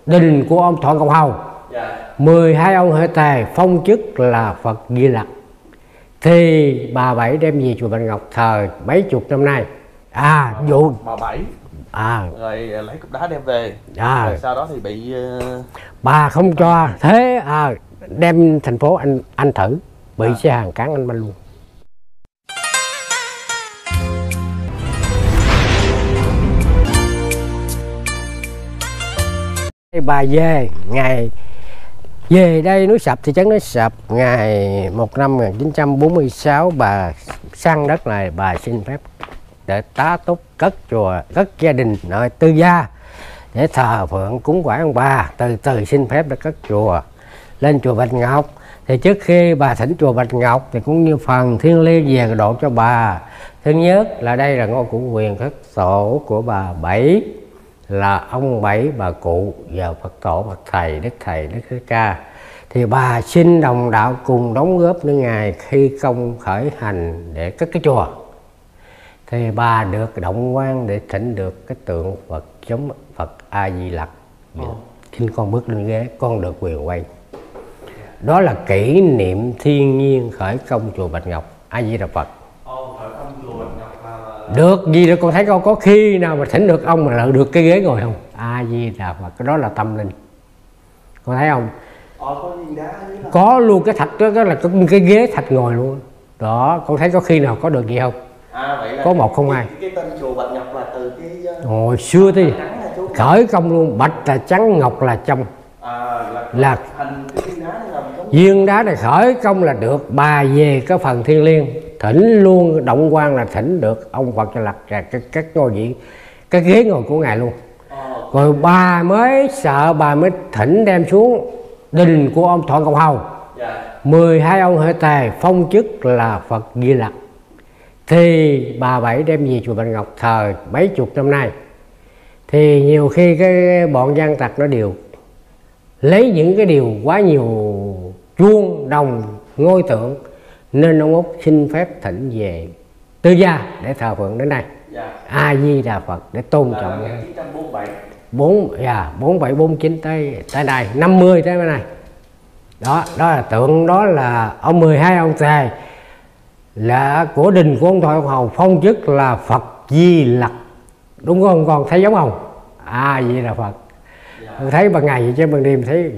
đình của ông Thọ Ngọc Hầu. 12 ông Huệ Tề phong chức là Phật Di Lặc. Thì bà Bảy đem về chùa Bạch Ngọc thờ mấy chục năm nay. Vụ bà Bảy rồi lấy cục đá đem về, rồi sau đó thì bị bà không cho thế, đem thành phố anh thử bị xe hàng cán anh banh luôn. Bà về đây núi Sập, thị trấn núi Sập ngày 1 năm 1946, bà săn đất này, bà xin phép để tá túc cất chùa, cất gia đình nơi tư gia để thờ phượng cúng quải ông bà. Từ xin phép để cất chùa lên chùa Bạch Ngọc. Thì trước khi bà thỉnh chùa Bạch Ngọc thì cũng như phần thiêng liêng về độ cho bà. Thứ nhất là đây là ngôi cụ quyền thất tổ của bà Bảy, là ông Bảy, bà cụ và Phật tổ, bậc thầy Đức Thích Ca. Thì bà xin đồng đạo cùng đóng góp với ngài khi công khởi hành để cất cái chùa. Thì bà được động quan để thỉnh được cái tượng Phật giống Phật A Di Lặc. Xin con bước lên ghế, con được quyền quay. Đó là kỷ niệm thiên nhiên khởi công chùa Bạch Ngọc A Di Đà Phật. Được gì được, con thấy con có khi nào mà thỉnh được ông mà được cái ghế ngồi không? A Di Đà Phật, cái đó là tâm linh. Con thấy không? Có luôn cái thạch đó, là cái ghế thạch ngồi luôn. Đó, con thấy có khi nào có được gì không? Vậy là có một không hai. Cái tên chùa Bạch Ngọc là từ cái hồi xưa thì khởi công luôn, bạch là trắng, ngọc là trong. Là viên đá này khởi công là được bà về cái phần thiêng liêng, thỉnh luôn động quan là thỉnh được ông Phật Di Lặc các ngôi vị, cái ghế ngồi của ngài luôn. Rồi bà mới sợ, bà mới thỉnh đem xuống đình của ông Thọ Ngọc Hầu. 12 ông Huệ Tề phong chức là Phật Di Lặc. Thì bà Bảy đem về chùa Bạch Ngọc thờ mấy chục năm nay. Thì nhiều khi cái bọn gian tặc nó đều lấy những cái điều quá nhiều chuông đồng ngôi tượng, nên ông Út xin phép thỉnh về tư gia để thờ phượng đến đây. A Di Đà Phật để tôn trọng. 47 49 tới đây 50 tới bên này. Đó là tượng, đó là ông 12 ông Tề là của đình của ông Thọ Ngọc Hầu phong chức là Phật Di Lặc. Đúng không con, thấy giống không? A Di Đà Phật. Con thấy ban ngày vậy chứ ban đêm thấy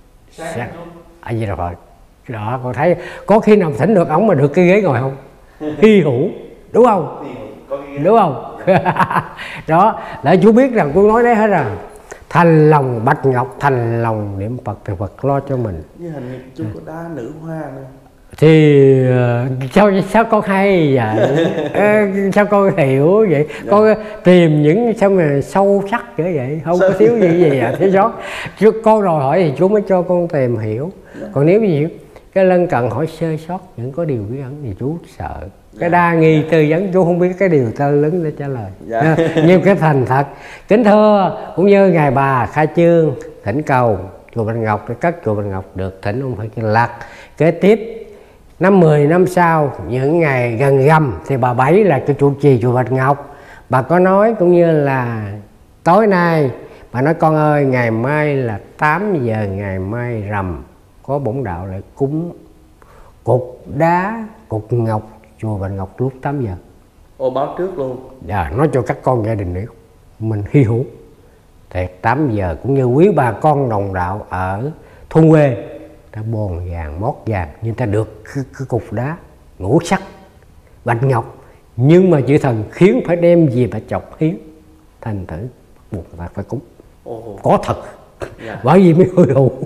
A Di Đà Phật. Đó, con thấy có khi nào thỉnh được ổng mà được cái ghế ngồi không? Hy hữu, đúng không? Đúng không? Đó, để chú biết rằng cô nói đấy hết rồi. Thành lòng Bạch Ngọc, thành lòng niệm Phật thì Phật lo cho mình. Như hình như chú có đá nữ hoa nữa. Thì sao con hay vậy? Sao con hiểu vậy? Con tìm những sao mà sâu sắc như vậy, không có thiếu gì thiếu sót. Con đòi hỏi thì chú mới cho con tìm hiểu. Còn nếu như cái lân cận hỏi sơ sót những có điều bí ẩn thì chú sợ. Cái đa nghi tư vấn chú không biết cái điều tơ lớn để trả lời. Nhưng cái thành thật. Kính thưa, cũng như ngày bà khai trương thỉnh cầu chùa Bạch Ngọc, cất chùa Bạch Ngọc được thỉnh ông Phật Di Lặc. Kế tiếp năm 10 năm sau, những ngày gần rằm thì bà Bảy là cái trụ trì chùa Bạch Ngọc. Bà có nói cũng như là tối nay bà nói con ơi, ngày mai là 8 giờ ngày mai rằm có bổn đạo lại cúng cục đá, cục ngọc chùa Bạch Ngọc lúc 8 giờ. Báo trước luôn. Nói cho các con gia đình biết mình hy hữu. Thiệt 8 giờ cũng như quý bà con đồng đạo ở thôn quê ta bồn vàng mót vàng, nhưng ta được cái cục đá ngũ sắc bạch ngọc, nhưng mà chư thần khiến phải đem gì bà chọc hiến, thành thử buộc ta phải cúng. Có thật. Bởi vì mới hy hữu.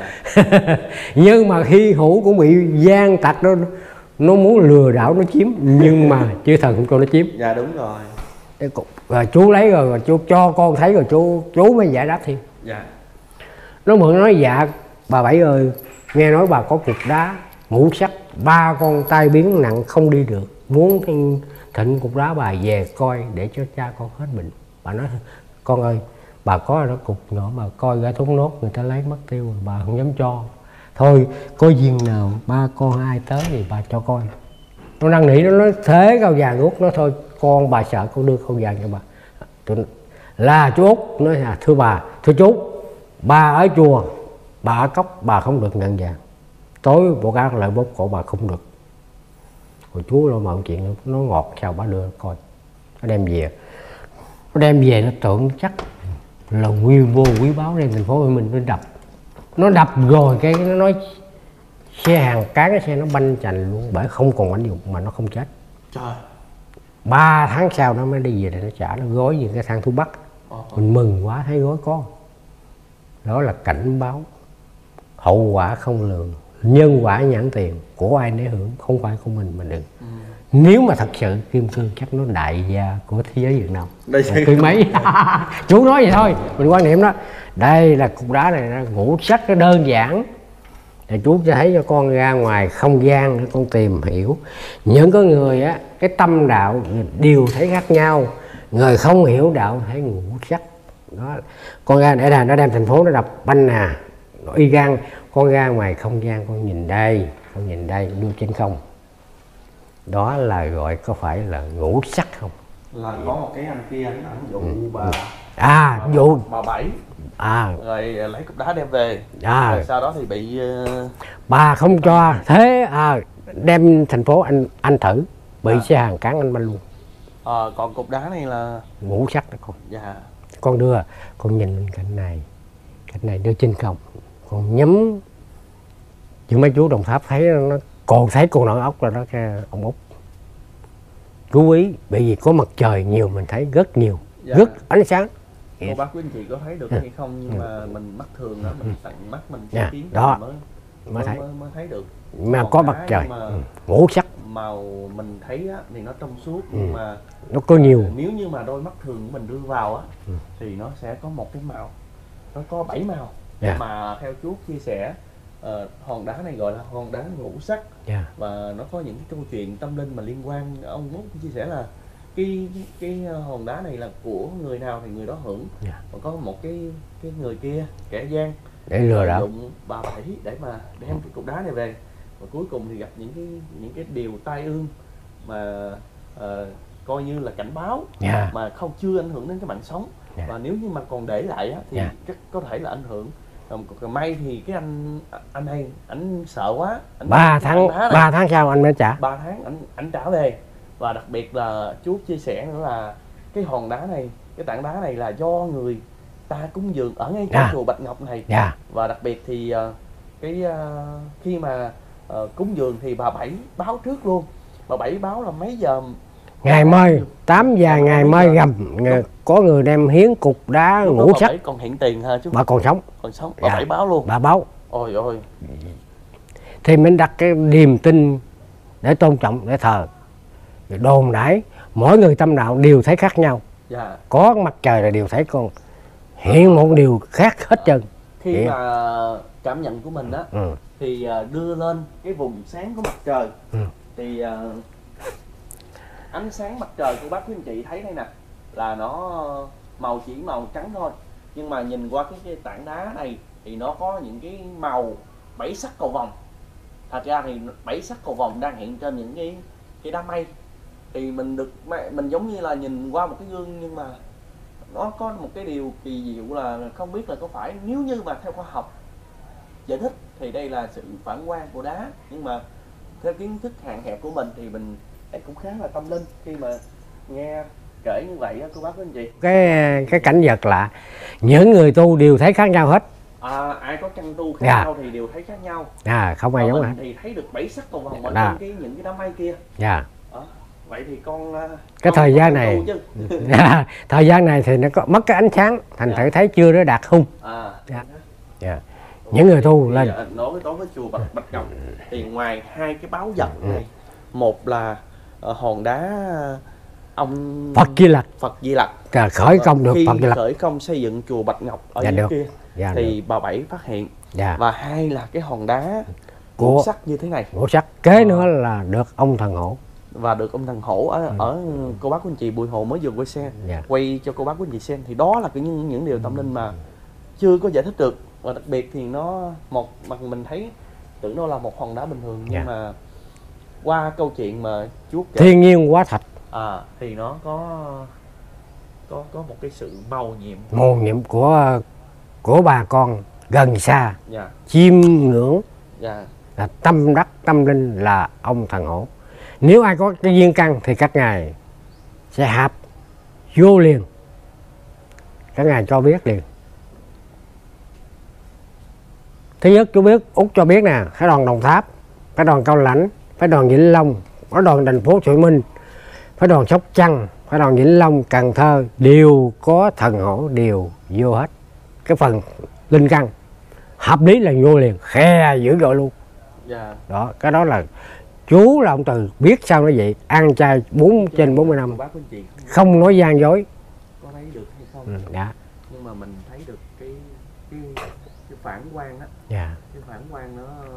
Nhưng mà hy hữu cũng bị gian tặc đó, nó muốn lừa đảo nó chiếm, nhưng mà chư thần không cho nó chiếm. Đúng rồi. Rồi chú lấy rồi chú cho con thấy rồi chú mới giải đáp thêm. Nó mượn nói bà Bảy ơi, nghe nói bà có cục đá ngũ sắc, 3 con tai biến nặng không đi được, muốn thịnh cục đá bà về coi để cho cha con hết bệnh. Bà nói con ơi, bà có đó cục nhỏ mà coi ra thốt nốt người ta lấy mất tiêu rồi, bà không dám cho. Thôi có duyên nào 3 con ai tới thì bà cho coi. Nó năn nỉ, nó nói thế cao vàng Út, nó thôi con bà sợ con đưa con vàng cho bà. Là chú Út nói thưa bà, thưa chú, Bà ở chùa, bà ở cốc, bà không được nhận vàng. Tối bộ cá lại bóp cổ bà không được. Rồi chú lo mọi chuyện nó ngọt sao bà đưa coi. Nó đem về. Nó đem về nó tưởng chắc là nguyên vô quý báu đem thành phố Hồ Chí Minh nó đập. Nó đập rồi cái nó nói xe hàng cán cái xe nó banh chành luôn, bởi không còn ảnh dụng mà nó không chết. Trời. 3 tháng sau nó mới đi về để nó trả, nó gói về cái thang thuốc bắc. Mình mừng quá thấy gói con. Đó là cảnh báo hậu quả không lường, nhân quả nhãn tiền, của ai nấy hưởng, không phải của mình mà đừng. Nếu mà thật sự kim cương chắc nó đại gia của thế giới Việt Nam. Cái mấy chú nói vậy thôi, mình quan niệm đó. Đây là cục đá này, nó ngũ sắc, nó đơn giản. Thì chú sẽ thấy cho con ra ngoài không gian để con tìm hiểu. Những con người á, cái tâm đạo đều thấy khác nhau. Người không hiểu đạo thấy ngũ sắc. Đó, con ra để là nó đem thành phố nó đập banh nè, nó y gan. Con ra ngoài không gian, con nhìn đây, con nhìn đây, đưa trên không. Đó là gọi có phải là ngũ sắc không? Là có một cái anh kia anh dụ bà Bảy. Rồi lấy cục đá đem về. Rồi sau đó thì bị bà không cho. Thế đem thành phố anh thử, bị xe hàng cán anh banh luôn. Còn cục đá này là ngũ sắc đó con. Dạ. Con đưa, con nhìn lên cạnh này đưa trên không, con nhắm. Chứ mấy chú Đồng Tháp thấy nó còn thấy con nõn ốc là đó cái ông ốc. Chú ý, bởi vì có mặt trời nhiều mình thấy rất nhiều, rất ánh sáng. Cô bác quý anh chị có thấy được hay không, nhưng mà mình mắt thường đó, mình tận mắt mình kiến đó mới thấy được. Mà có mặt trời ngũ sắc màu mình thấy á, thì nó trong suốt, nhưng mà nó có nhiều. Nếu như mà đôi mắt thường của mình đưa vào á, thì nó sẽ có một cái màu, nó có 7 màu. Mà theo chú chia sẻ, hòn đá này gọi là hòn đá ngũ sắc. Và nó có những cái câu chuyện tâm linh mà liên quan. Ông Út chia sẻ là cái hòn đá này là của người nào thì người đó hưởng. Còn có một cái người kia kẻ gian để lừa đảo dụng bà Bảy để mà đem cái cục đá này về, và cuối cùng thì gặp những cái điều tai ương mà coi như là cảnh báo, mà không chưa ảnh hưởng đến cái mạng sống. Và nếu như mà còn để lại á, thì có thể là ảnh hưởng. Còn may thì cái anh này anh sợ quá, 3 tháng sau anh mới trả. 3 tháng anh trả về. Và đặc biệt là chú chia sẻ nữa là cái hòn đá này, cái tảng đá này là do người ta cúng dường ở ngay trong chùa Bạch Ngọc này. Và đặc biệt thì khi mà cúng dường thì bà Bảy báo trước luôn. Bà Bảy báo là mấy giờ, ngày mai 8 giờ ngày mai gầm có người đem hiến cục đá ngũ sắc. Còn hiện tiền ha chú? Bà còn sống. Bà Bảy báo luôn. Bà báo. Ôi ôi. Thì mình đặt cái niềm tin để tôn trọng, để thờ. Đồn đãi mỗi người tâm đạo đều thấy khác nhau. Có mặt trời là đều thấy con hiện một điều khác hết trơn. Khi mà cảm nhận của mình đó, thì đưa lên cái vùng sáng của mặt trời, thì ánh sáng mặt trời của bác quý anh chị thấy đây nè, là nó chỉ màu trắng thôi. Nhưng mà nhìn qua cái tảng đá này thì nó có những cái màu 7 sắc cầu vồng. Thật ra thì 7 sắc cầu vồng đang hiện trên những cái đám mây. Thì mình giống như là nhìn qua một cái gương, nhưng mà nó có một cái điều kỳ diệu là không biết là có phải, nếu như mà theo khoa học giải thích thì đây là sự phản quang của đá, nhưng mà theo kiến thức hạn hẹp của mình thì mình cũng khá là tâm linh khi mà nghe kể như vậy á cô bác quý anh chị. Cái cảnh vật lạ, những người tu đều thấy khác nhau hết. Ai có căn tu khác nhau thì đều thấy khác nhau. Không ai giống mình thì thấy được 7 sắc cầu vồng ở trên những cái đám mây kia. Vậy thì cái thời gian này thời gian này thì nó có mất cái ánh sáng, thành thử thấy chưa nó đạt hung. Những người tu lên nói với chùa Bạch Ngọc thì ngoài hai cái báo vật này, một là hòn đá ông Phật Di Lặc khởi công được. Phật Di Lặc khởi công xây dựng chùa Bạch Ngọc ở dưới kia thì bà Bảy phát hiện. Và hai là cái hòn đá ngũ sắc như thế này. Ngũ sắc kế nữa là được ông thần Hổ. Và được ông thần Hổ ở cô bác quý anh chị Bùi Hồ mới vừa quay cho cô bác quý anh chị xem. Thì đó là những điều tâm linh mà chưa có giải thích được. Và đặc biệt thì nó một mặt mình thấy tưởng nó là một hòn đá bình thường, nhưng mà qua câu chuyện mà chú kể, thiên nhiên hóa thạch thì nó có một cái sự màu nhiệm của của bà con gần xa Dạ. chiêm ngưỡng Dạ. là tâm đắc tâm linh là ông thần hổ. Nếu ai có cái duyên căn thì các ngài sẽ hạp vô liền, các ngài cho biết liền. Thứ nhất chú biết, Út cho biết nè, phái đoàn Đồng Tháp, phái đoàn Cao Lãnh, phái đoàn Vĩnh Long, phái đoàn thành phố Hồ Chí Minh, phái đoàn Sóc Trăng, phái đoàn Vĩnh Long, Cần Thơ đều có thần hổ, đều vô hết cái phần linh căn, hợp lý là vô liền, khe dữ dội luôn. Dạ. Đó, cái đó là chú là ông Từ biết sao nó vậy, ăn chay 4/40 năm, Bác với chị không nói gian dối. có thấy được hay không? Dạ. Nhưng mà mình thấy được cái phản quang á, Dạ. cái phản quang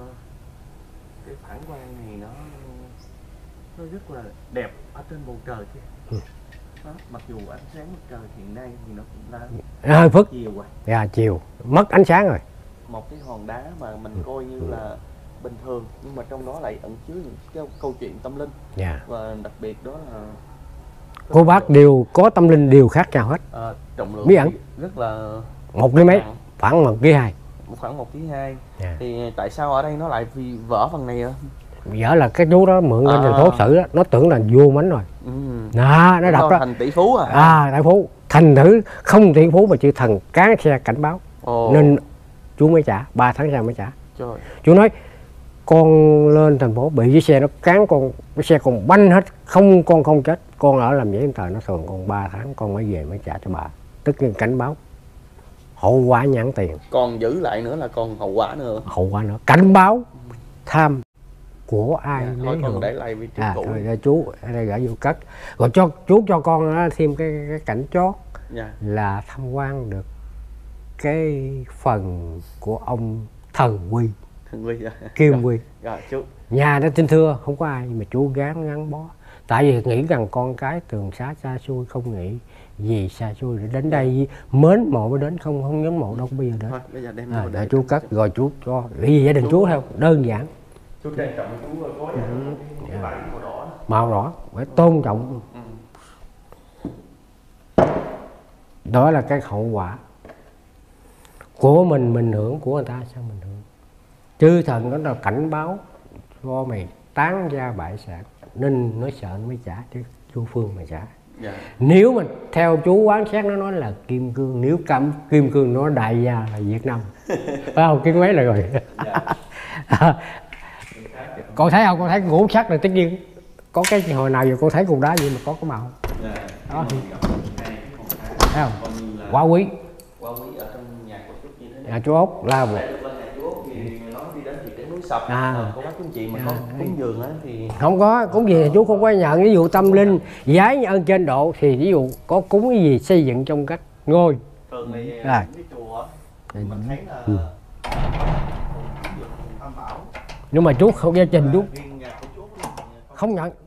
này nó rất là đẹp ở trên bầu trời kia. Đó, mặc dù ánh sáng mặt trời hiện nay thì nó cũng đã Hơi phức. chiều rồi, Dạ, chiều mất ánh sáng rồi. một cái hòn đá mà mình coi như là bình thường nhưng mà trong đó lại ẩn chứa những cái câu chuyện tâm linh, Dạ. và đặc biệt đó là Cô bác đều có tâm linh, đều khác nhau hết. trọng lượng Bí ẩn. thì rất là Một ký mấy, nặng, khoảng 1,2 kg. khoảng 1,2 kg. Dạ. Thì tại sao ở đây nó lại vì vỡ phần này ạ? Vợ là cái chú đó mượn lên thành phố xử đó, nó tưởng là vô mánh rồi. Đó, nó đọc đó. Thành tỷ phú à? Đại phú, thành thử không tỷ phú mà chữ thần cán xe cảnh báo. Nên chú mới trả, 3 tháng sau mới trả. Trời. Chú nói con lên thành phố bị cái xe nó cán con, cái xe còn banh hết, không, con không chết, con ở làm giấy tờ nó thường còn 3 tháng con mới về mới trả cho bà. Tức là cảnh báo, hậu quả nhãn tiền. Còn giữ lại nữa là còn hậu quả nữa. Hậu quả nữa, cảnh báo tham của ai Thôi lấy còn hưởng. để lại vị trí cũ. Thôi chú ở đây gửi vô cất, rồi cho chú cho con thêm cái cảnh chót. Dạ. Là tham quan được cái phần của ông thần Quy, Thần Quy. Kim Quy. Rồi chú. Nhà đó tin thưa không có ai, nhưng mà chú gắn bó, tại vì nghĩ rằng con cái tường xá xa xôi, không nghĩ gì xa xôi để đến đây mến mộ mới đến, không ngưỡng mộ đâu có bây giờ đến. Thôi bây giờ đem Để chú cất rồi chú cho vì gia đình chú theo đơn giản. Chú trân trọng chú có cái bảng màu đỏ. Màu đỏ phải tôn trọng. Đó là cái hậu quả của mình hưởng, của người ta sao mình hưởng. Chư thần đó là cảnh báo cho mày tán gia bại sản, nên nó sợ nó mới trả, chứ chú Phương mày trả. Dạ. Nếu mà theo chú quán xét nó nói là kim cương, nếu kim cương nó đại gia là Việt Nam. Phải không? Cái mấy là rồi. Dạ. Con thấy không? Con thấy ngũ sắc là tất nhiên có cái hồi nào giờ con thấy cục đá gì mà có cái màu. Dạ. Đó. Thấy không? Quá quý. Quá quý ở trong nhà của chú như thế này. Nhà chú Út là một. Được lên nhà chú Út thì nó đi đến thị trấn núi Sập. Có bác chú chị mà có cúng dường á thì Không có cúng gì thì chú không có nhận. Ví dụ tâm linh giái ơn trên độ thì ví dụ có cúng cái gì xây dựng trong cách ngôi. thường thì Rồi. cái chùa á, mình thấy là Tam Bảo. Nhưng mà chú không gia trình chú Riêng nhà của chú không nhận.